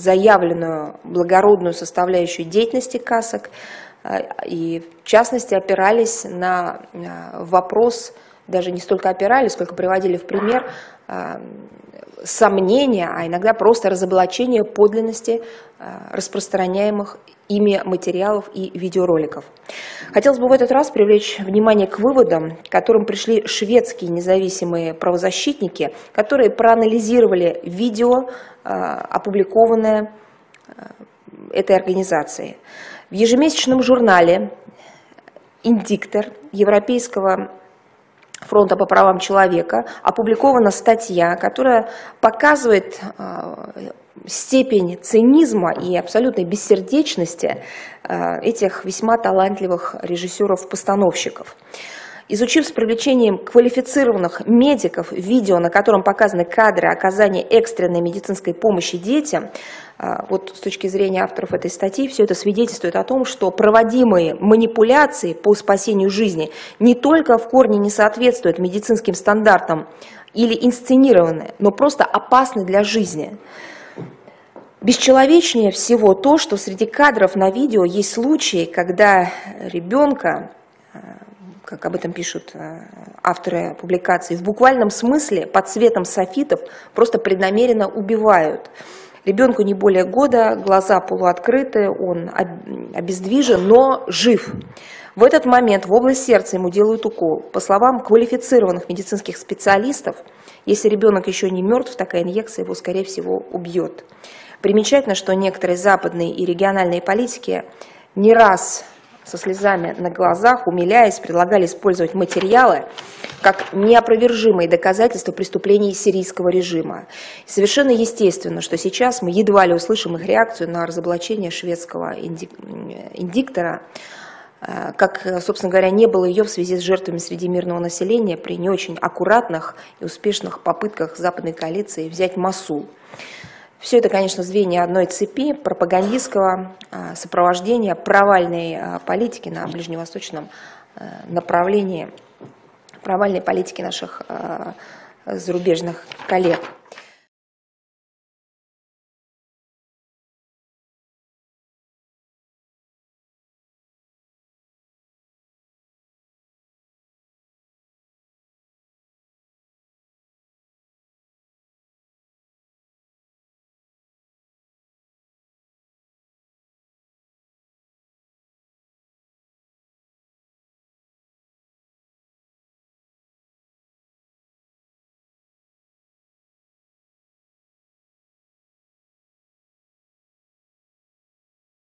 заявленную благородную составляющую деятельности касок, и в частности опирались на вопрос, даже не столько опирались, сколько приводили в пример сомнения, а иногда просто разоблачение подлинности распространяемых ими материалов и видеороликов. Хотелось бы в этот раз привлечь внимание к выводам, к которым пришли шведские независимые правозащитники, которые проанализировали видео, опубликованное этой организацией. В ежемесячном журнале «Индиктор» Европейского фронта по правам человека опубликована статья, которая показывает степень цинизма и абсолютной бессердечности этих весьма талантливых режиссеров-постановщиков. Изучив с привлечением квалифицированных медиков видео, на котором показаны кадры оказания экстренной медицинской помощи детям, вот с точки зрения авторов этой статьи, все это свидетельствует о том, что проводимые манипуляции по спасению жизни не только в корне не соответствуют медицинским стандартам или инсценированы, но просто опасны для жизни. Бесчеловечнее всего то, что среди кадров на видео есть случаи, когда ребенка, как об этом пишут авторы публикации, в буквальном смысле под светом софитов просто преднамеренно убивают. Ребенку не более года, глаза полуоткрыты, он обездвижен, но жив. В этот момент в область сердца ему делают укол. По словам квалифицированных медицинских специалистов, если ребенок еще не мертв, такая инъекция его, скорее всего, убьет. Примечательно, что некоторые западные и региональные политики не раз со слезами на глазах, умиляясь, предлагали использовать материалы как неопровержимые доказательства преступлений сирийского режима. И совершенно естественно, что сейчас мы едва ли услышим их реакцию на разоблачение шведского индиктора, как, собственно говоря, не было ее в связи с жертвами среди мирного населения при не очень аккуратных и успешных попытках западной коалиции взять Мосул. Все это, конечно, звенья одной цепи пропагандистского сопровождения провальной политики на ближневосточном направлении, провальной политики наших зарубежных коллег.